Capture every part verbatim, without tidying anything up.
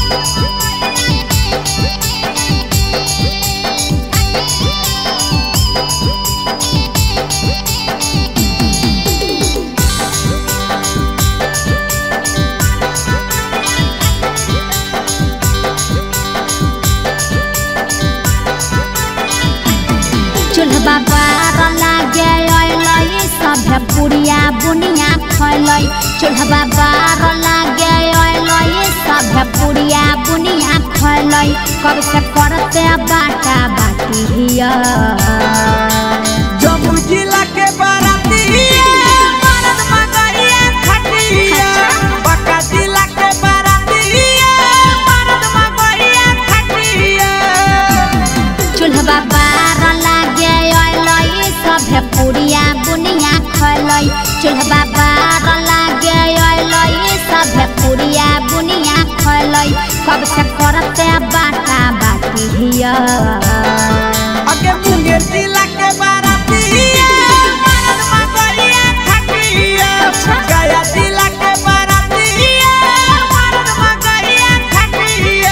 चूल्हा बार लागे ओइलई सभे पुड़िया बुनिया खैलई। चूल्हा बार लागे ओइलई सभे पुड़िया बुनिया खैलई। कब से करते बाटा बाटी हिया जब जिला के बाराती मरद मगरिया खटिया। बका जिला के बाराती मरद मगरिया खटिया। चूल्हा बार लागे ओइलई सभे पुड़िया बुनिया खैलई। चूल्हा बार लागे ओइलई सभे पुड़िया बुनिया खैलई। कब से करते बाटा बाटी हिया अगे मुंगेर जिला के बाराती मरद मगरिया खटिया। गया जिला के बाराती मरद मगरिया खटिया।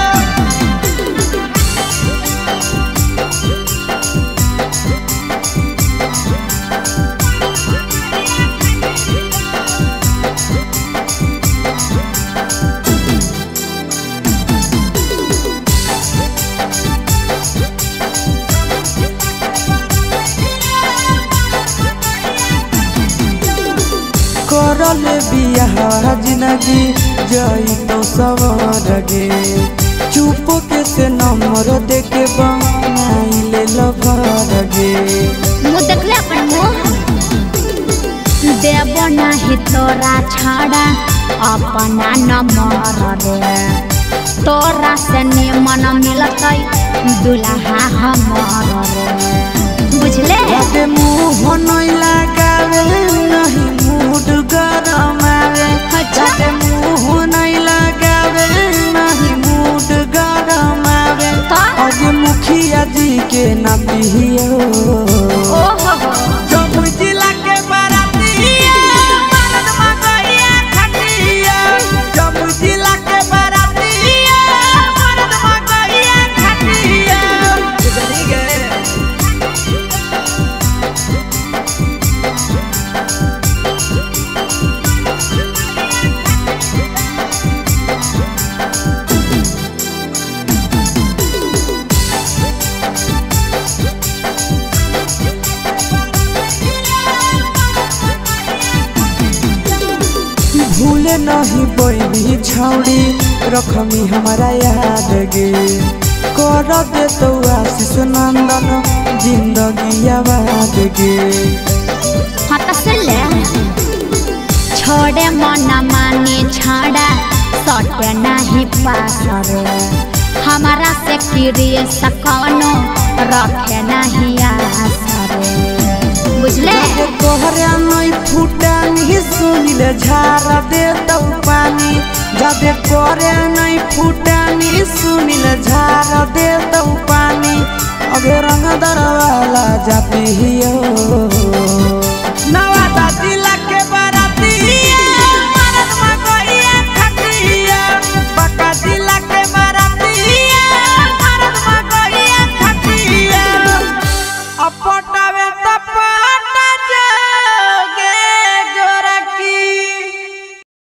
करले बियाह जिंदगी जई तो सवर गे। चुप के से नंबर दे के बनाइले लभर गे। मुँह देखले अपन मुँह देव नहीं तोरा छाड़ा अपना नंबर रे। तोरा से निमन मिलतै दुल्हा हमर रे बुझले। जाते मुँह नहीं लगावे नहीं मूड गरम आवे। जाते मुँह नहीं लगावे नहीं मूड गरम आवे। आज मुखिया जी के ना पियो जब जिला के बाराती मरद मगरिया खटिया। जब जिला के बाराती मरद मगरिया खटिया। भूले नहीं बनी छौड़ी रखमी हमारा याद गे। कर दे तो आशीष नंदन जिंदगी आबाद गे। छोड़े मन माने छाड़ा सटे नहीं पास रे। हमारा से किरिए सकनो रखे नहीं आस रे बुझले। तोहरे नहीं फूटानी सुनिले झारा दे तो पानी। जादे करे नहीं फूटानी सुनिले झारा दे तो पानी। अगे रंग दरवाला जाती हियो नवादा।